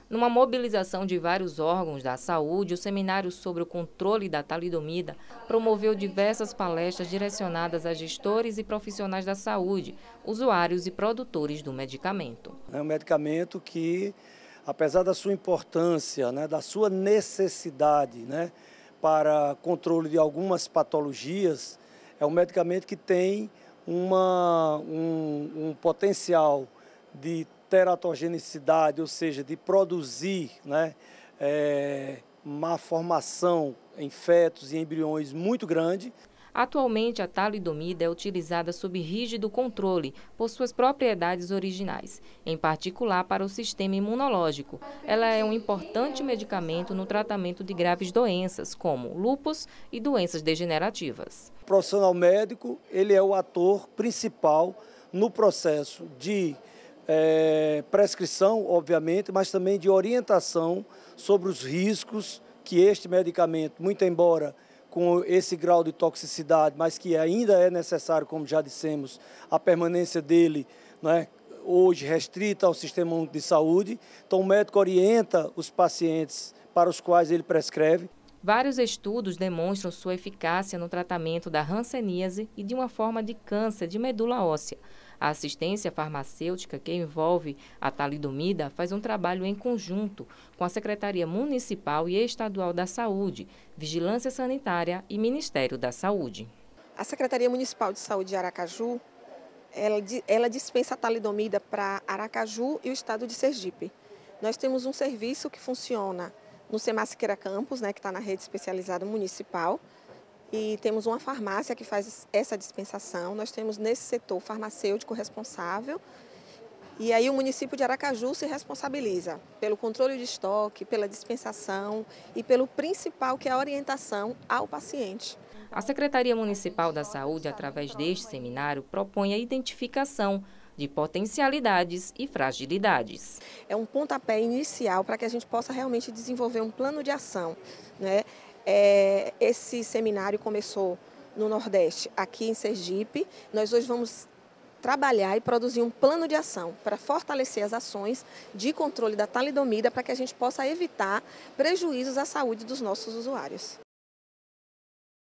Numa mobilização de vários órgãos da saúde, o seminário sobre o controle da talidomida promoveu diversas palestras direcionadas a gestores e profissionais da saúde, usuários e produtores do medicamento. É um medicamento que, apesar da sua importância, da sua necessidade, para controle de algumas patologias, é um medicamento que tem um potencial de teratogenicidade, ou seja, de produzir malformação em fetos e embriões muito grande. Atualmente, a talidomida é utilizada sob rígido controle por suas propriedades originais, em particular para o sistema imunológico. Ela é um importante medicamento no tratamento de graves doenças, como lúpus e doenças degenerativas. O profissional médico, ele é o ator principal no processo de prescrição, obviamente, mas também de orientação sobre os riscos que este medicamento, muito embora com esse grau de toxicidade, mas que ainda é necessário, como já dissemos, a permanência dele, hoje restrita ao sistema único de saúde. Então o médico orienta os pacientes para os quais ele prescreve. Vários estudos demonstram sua eficácia no tratamento da hanseníase e de uma forma de câncer de medula óssea. A assistência farmacêutica que envolve a talidomida faz um trabalho em conjunto com a Secretaria Municipal e Estadual da Saúde, Vigilância Sanitária e Ministério da Saúde. A Secretaria Municipal de Saúde de Aracaju, ela dispensa a talidomida para Aracaju e o estado de Sergipe. Nós temos um serviço que funciona no SEMAS Siqueira Campos, que está na rede especializada municipal, e temos uma farmácia que faz essa dispensação. Nós temos nesse setor farmacêutico responsável, e aí o município de Aracaju se responsabiliza pelo controle de estoque, pela dispensação e pelo principal, que é a orientação ao paciente. A Secretaria Municipal da Saúde, através deste seminário, propõe a identificação de potencialidades e fragilidades. É um pontapé inicial para que a gente possa realmente desenvolver um plano de ação, Esse seminário começou no Nordeste, aqui em Sergipe. Nós hoje vamos trabalhar e produzir um plano de ação para fortalecer as ações de controle da talidomida, para que a gente possa evitar prejuízos à saúde dos nossos usuários.